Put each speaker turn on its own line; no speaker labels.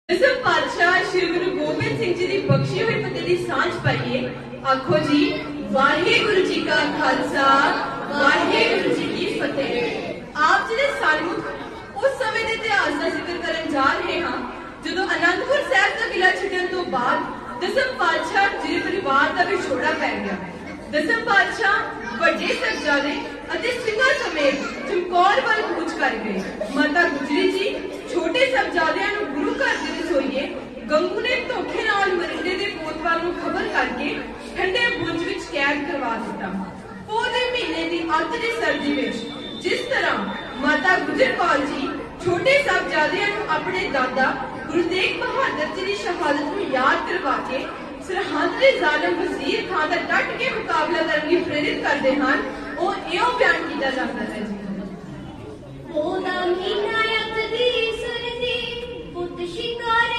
दसम पातशाह श्री गुरु गोबिंद सिंह जी की बख्शी हुई फतेह की सांझ पाइए। आखो जी वाहेगुरु जी का खालसा वाहेगुरु जी की फतेह। आप जी सानू उस समय के इतिहास का जिक्र करन जा रहे हैं जदों आनंदपुर साहब का किला छड्डण तो बाद दसम पातशाह जी के परिवार का विछोड़ा पै गया। दसम पातशाह वड्डे साहिबजादे अते सिंघां समेत चमकौर वाल कूच कर गए। माता गुजरी जी छोटे साहिबजादियां नूं गुरु घर दे रसोईए गंगू ने धोखे नाल मरिंदे दे पोतवाल नूं खबर करके ठंडे बुर्ज विच कैद करवा दिता। पौष दे महीने दी अत दी सर्दी विच जिस तरह माता गुजर कौर जी छोटे साहिबजादियां नूं अपने दादा गुरु तेग बहादुर जी दी शहादत नूं याद करवा के सरहद दे जालिम वजीर खां दा डट के मुकाबला करन लई प्रेरित करदे हन, ओह इहो बयान कीता जांदा है जी।
ओदा मीना अख दी सुरदी पुत शिकार